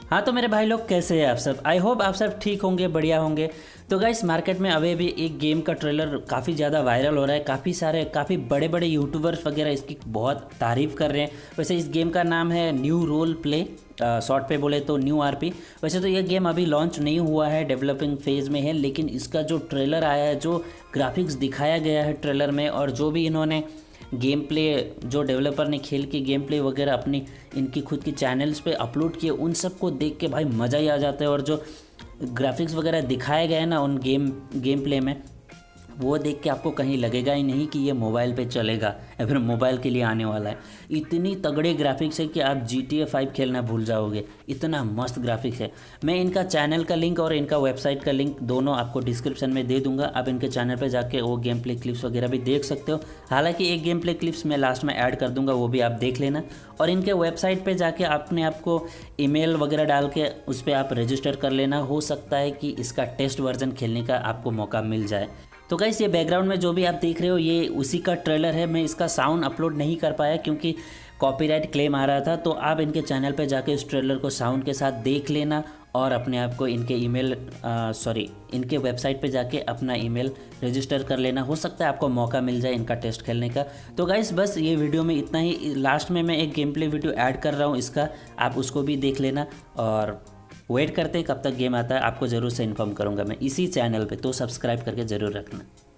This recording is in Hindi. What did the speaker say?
हाँ तो मेरे भाई लोग कैसे हैं आप सब। आई होप आप सब ठीक होंगे, बढ़िया होंगे। तो गाइस मार्केट में अभी भी एक गेम का ट्रेलर काफ़ी ज़्यादा वायरल हो रहा है। काफ़ी बड़े बड़े यूट्यूबर्स वगैरह इसकी बहुत तारीफ़ कर रहे हैं। वैसे इस गेम का नाम है न्यू रोल प्ले, शॉर्ट पे बोले तो न्यू आरपी। वैसे तो यह गेम अभी लॉन्च नहीं हुआ है, डेवलपिंग फेज़ में है, लेकिन इसका जो ट्रेलर आया है, जो ग्राफिक्स दिखाया गया है ट्रेलर में, और जो भी इन्होंने गेम प्ले, जो डेवलपर ने खेल की गेम प्ले वगैरह अपनी इनकी खुद की चैनल्स पे अपलोड किए, उन सब को देख के भाई मज़ा ही आ जाता है। और जो ग्राफिक्स वगैरह दिखाए गए ना उन गेम प्ले में, वो देख के आपको कहीं लगेगा ही नहीं कि ये मोबाइल पे चलेगा या फिर मोबाइल के लिए आने वाला है। इतनी तगड़े ग्राफिक्स है कि आप GTA 5 खेलना भूल जाओगे, इतना मस्त ग्राफिक्स है। मैं इनका चैनल का लिंक और इनका वेबसाइट का लिंक दोनों आपको डिस्क्रिप्शन में दे दूंगा। आप इनके चैनल पे जाके वो गेम प्ले क्लिप्स वगैरह भी देख सकते हो। हालांकि एक गेम प्ले क्लिप्स मैं लास्ट में ऐड कर दूंगा, वो भी आप देख लेना। और इनके वेबसाइट पर जाके अपने आपको ईमेल वगैरह डाल के उस पर आप रजिस्टर कर लेना। हो सकता है कि इसका टेस्ट वर्जन खेलने का आपको मौका मिल जाए। तो गाइस ये बैकग्राउंड में जो भी आप देख रहे हो ये उसी का ट्रेलर है। मैं इसका साउंड अपलोड नहीं कर पाया क्योंकि कॉपीराइट क्लेम आ रहा था। तो आप इनके चैनल पे जाके इस ट्रेलर को साउंड के साथ देख लेना और अपने आप को इनके इनके वेबसाइट पे जाके अपना ईमेल रजिस्टर कर लेना। हो सकता है आपको मौका मिल जाए इनका टेस्ट खेलने का। तो गाइस बस ये वीडियो में इतना ही। लास्ट में मैं एक गेम प्ले वीडियो ऐड कर रहा हूँ इसका, आप उसको भी देख लेना। और वेट करते हैं कब तक गेम आता है, आपको ज़रूर से इन्फॉर्म करूँगा मैं इसी चैनल पे, तो सब्सक्राइब करके ज़रूर रखना।